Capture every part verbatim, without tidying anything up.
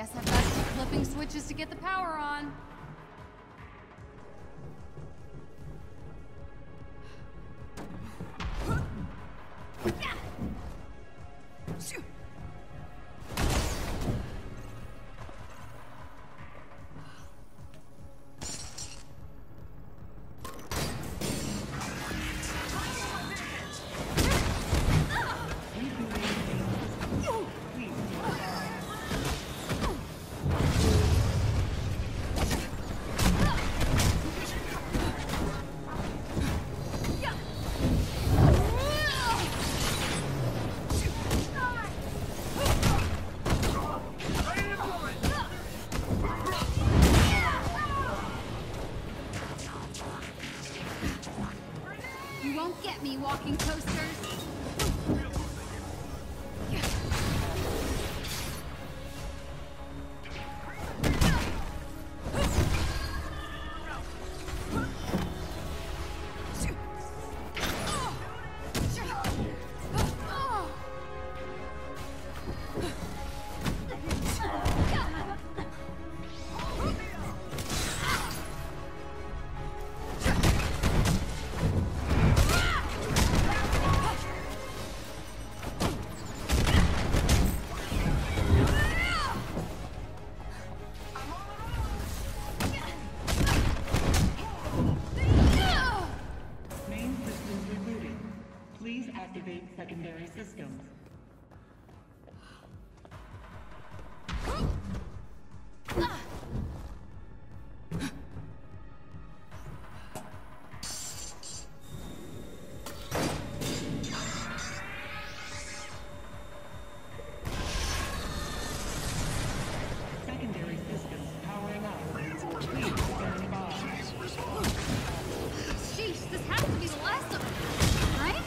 Guess I've got to keep flipping switches to get the power on. Me walking coasters. Secondary systems. Secondary systems powering up. Please stand by. Sheesh, this has to be the last of them, right?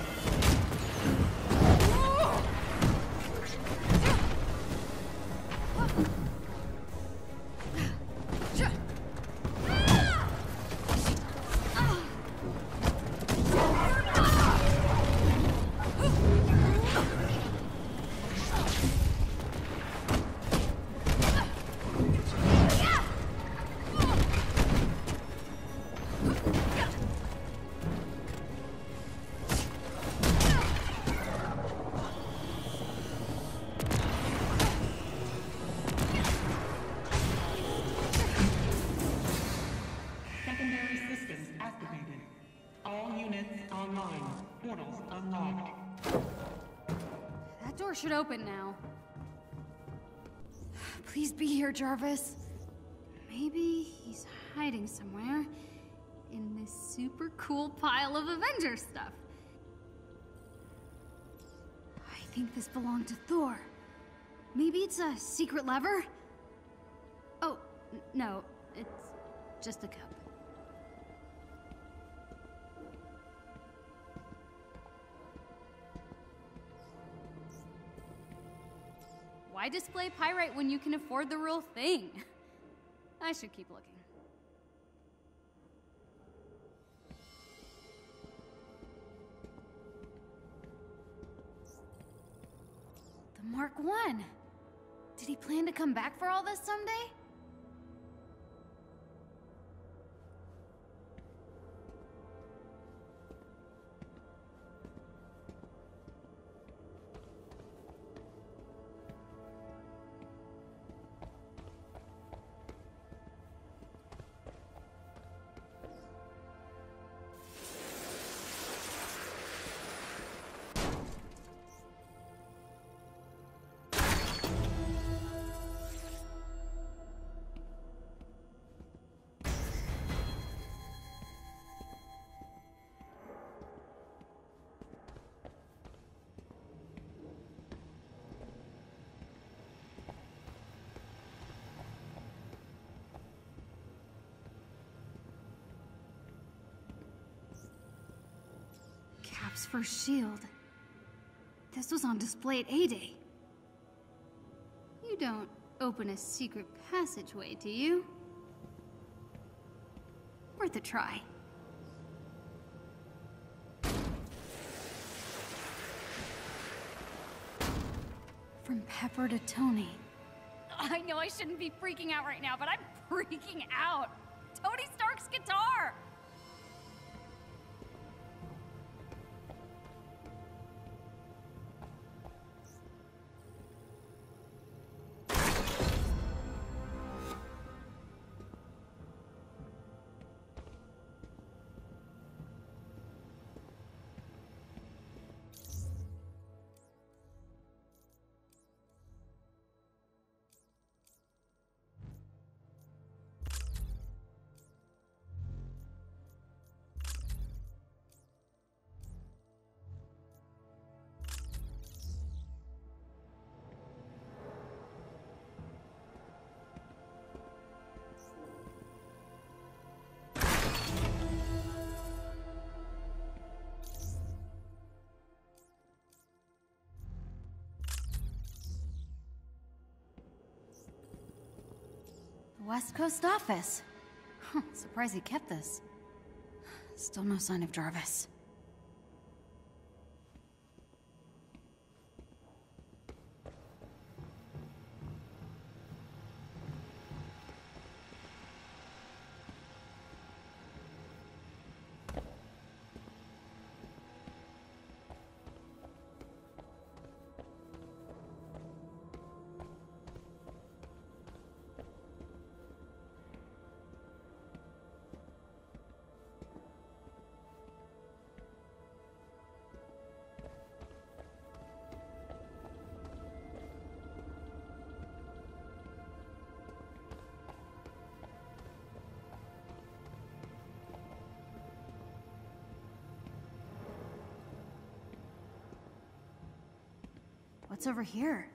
Portals unlocked. That door should open now. Please be here, Jarvis. Maybe he's hiding somewhere in this super cool pile of Avengers stuff. I think this belonged to Thor. Maybe it's a secret lever? Oh, n- no, it's just a cup. Why display pyrite when you can afford the real thing? I should keep looking. The Mark One. Did he plan to come back for all this someday? Cap's first shield. This was on display at A-Day. You don't open a secret passageway, do you? Worth a try. From Pepper to Tony. I know I shouldn't be freaking out right now, but I'm freaking out. Tony Stark's guitar! West Coast office. Huh, surprised he kept this. Still no sign of Jarvis. What's over here?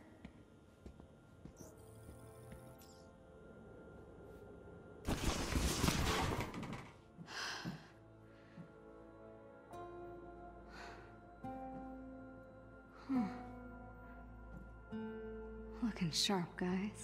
Huh. Looking sharp, guys.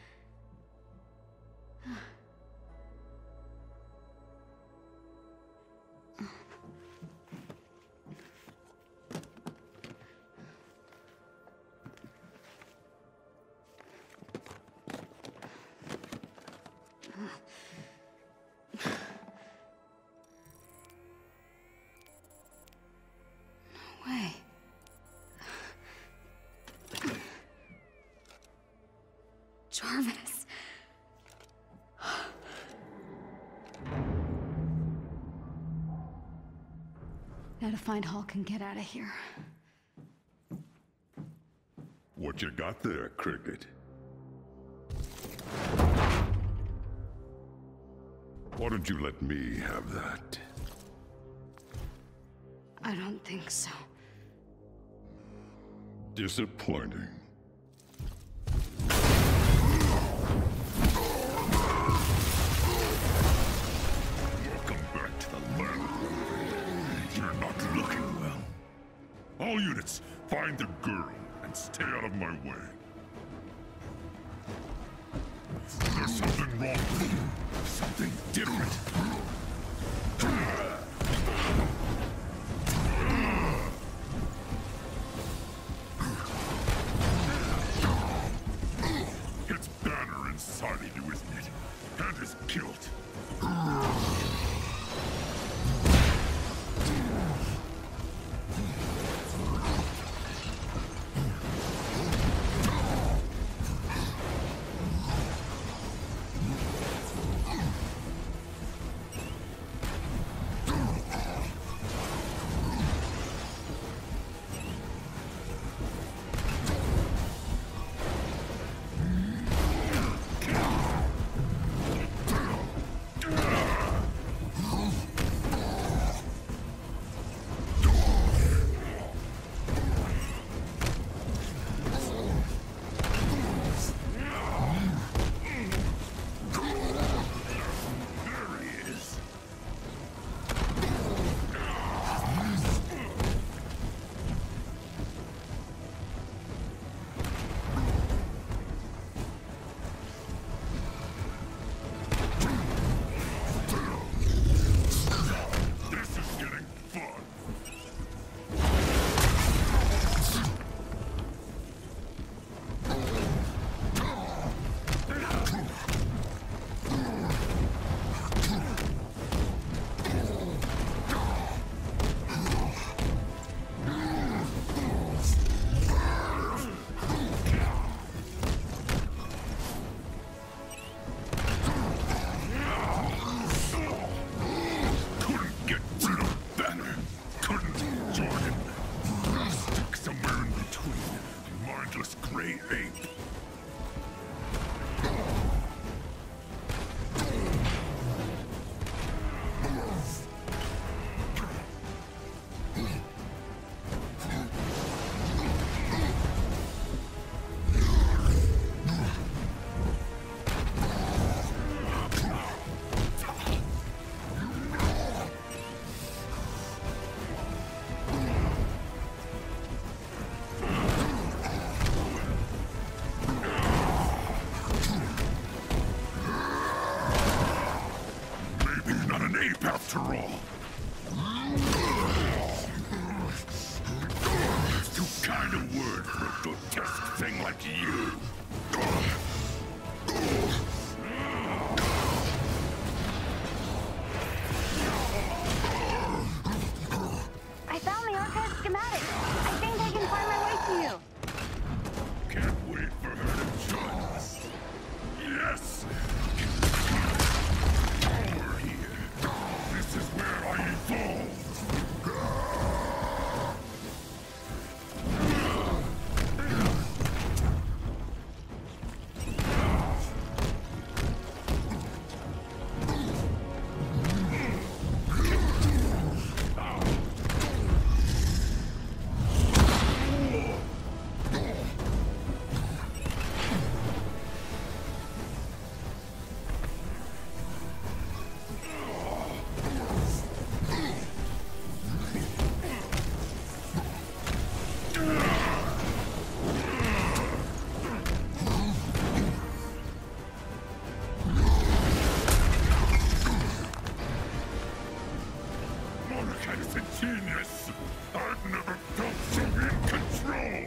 Jarvis. Gotta find Hulk and get out of here. What you got there, Cricket? Why don't you let me have that? I don't think so. Disappointing. Welcome back to the lab. You're not looking well. All units, find the girl and stay out of my way. There's something wrong with you. Something different. It's Banner inside of you, isn't it? And his guilt. after all. Too kind a word for a grotesque thing like you. I found the archive schematic. I think I can find my way to you. Can't wait for her to join us. Yes! Over here. This is where I evolved. Is a genius. I've never felt so in control.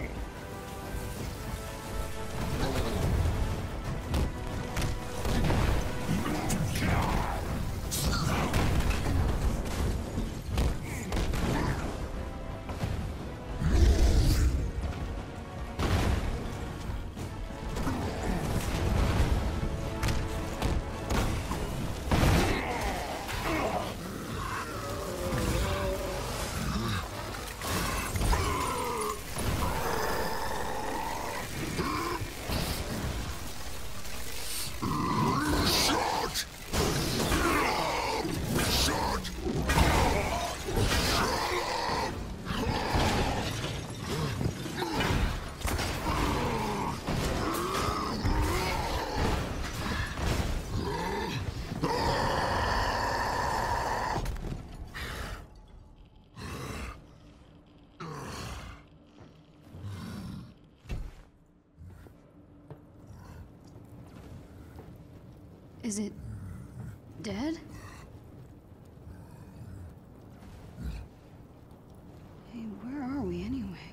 Is it dead? Hey, where are we anyway?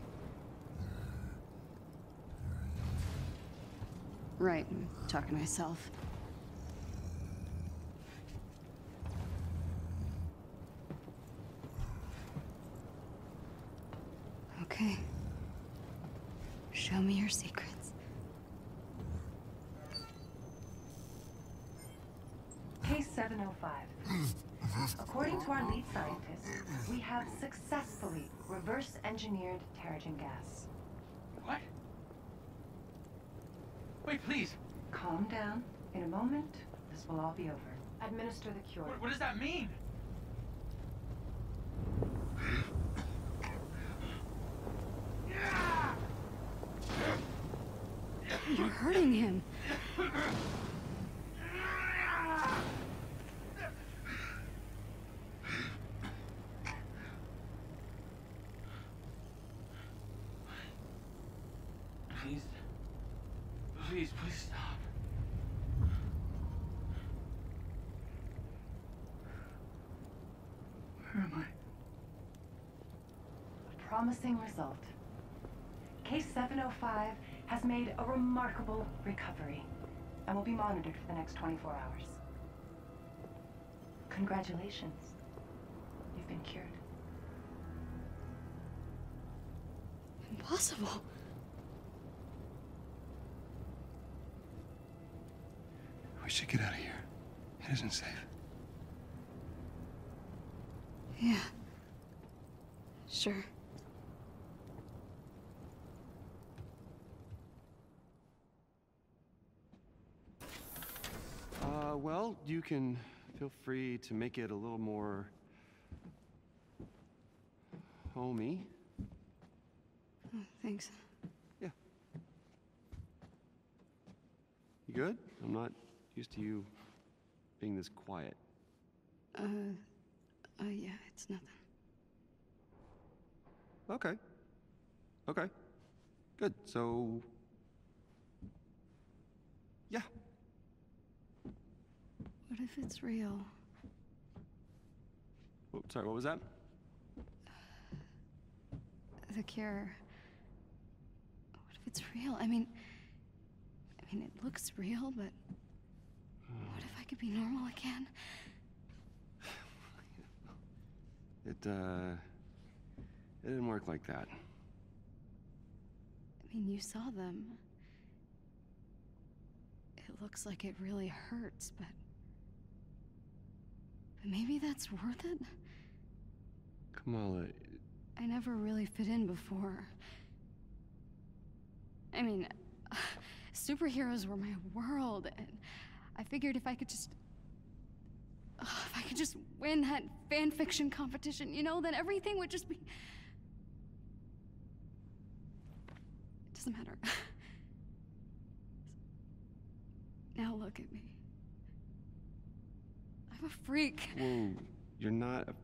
Right, I'm talking to myself. Okay. Show me your secrets. Case seven oh five. According to our lead scientist, we have successfully reverse-engineered Terrigen gas. What? Wait, please. Calm down. In a moment, this will all be over. Administer the cure. What, what does that mean? You're hurting him. Please. Please, please stop. Where am I? A promising result. Case seven oh five has made a remarkable recovery and will be monitored for the next twenty-four hours. Congratulations. You've been cured. Impossible. We should get out of here. It isn't safe. Yeah. Sure. Uh, well, you can feel free to make it a little more homey. Oh, thanks. Yeah. You good? I'm not used to you being this quiet. Uh, uh, yeah, it's nothing. Okay. Okay. Good. So, yeah. What if it's real? Sorry, what was that? The cure. What if it's real? I mean, I mean, it looks real, but what if I could be normal again? It, uh... It didn't work like that. I mean, you saw them. It looks like it really hurts, but... But maybe that's worth it? Kamala... I never really fit in before. I mean, superheroes were my world, and I figured if I could just... uh, if I could just win that fan fiction competition, you know, then everything would just be... It doesn't matter. Now look at me. I'm a freak. Whoa, you're not a...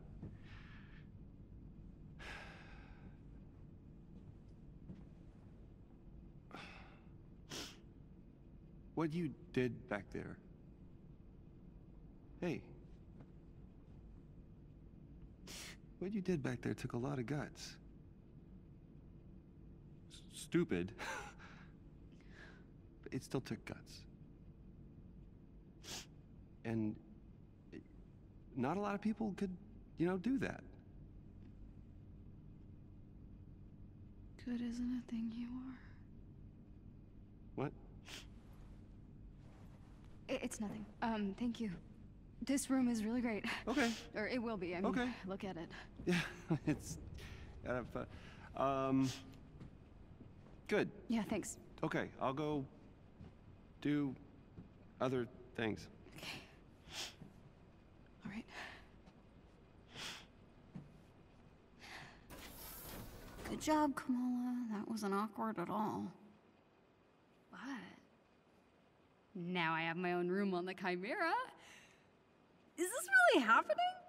What you did back there. Hey. What you did back there took a lot of guts. S- stupid. But it still took guts. And it- not a lot of people could, you know, do that. Good isn't a thing you are. What? I- It's nothing. Um, thank you. This room is really great. Okay. Or it will be. I mean, Okay. look at it. Yeah, it's kind of fun. Um, good. Yeah, thanks. Okay, I'll go do other things. Okay. All right. Good job, Kamala. That wasn't awkward at all. What? Now I have my own room on the Chimera. Is this really happening?